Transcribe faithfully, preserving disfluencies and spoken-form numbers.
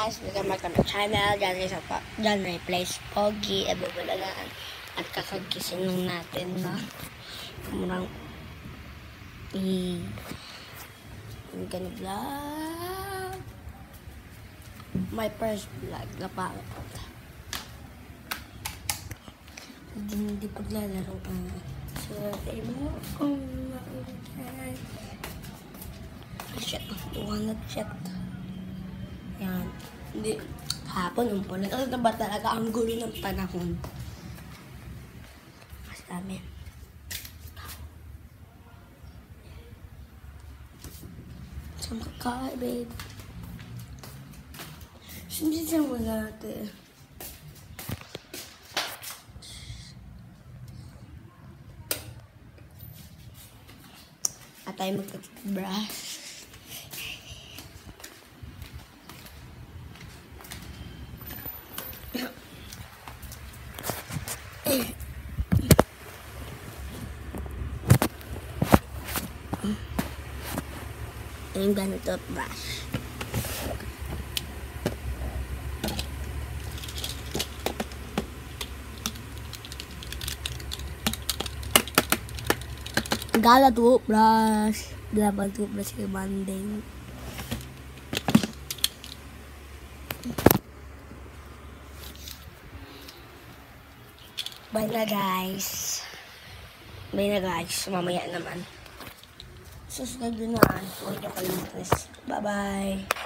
guys, welcome back to my channel. Diyan rin sa pa, diyan may place Pogi, Ebubulagaan. At kakagising lang natin na murang i I'm gonna vlog my first vlog na pangit. Hindi hindi paglalaro ang so mo kung makikita. Shit, wanna check. Yan. Hindi. Hapon, umpulan. Ano ba talaga ang gulo ng panahon? Mas dami. Saan ka ka, babe? Sindi siya wala natin. At tayo magka-brush. I'm gonna toothbrush. Gala toothbrush. Gala toothbrush kay banding. Bye na guys. Bye na guys. Mamaya naman. Susunod na. Huwag niyo kalimutan. Bye-bye.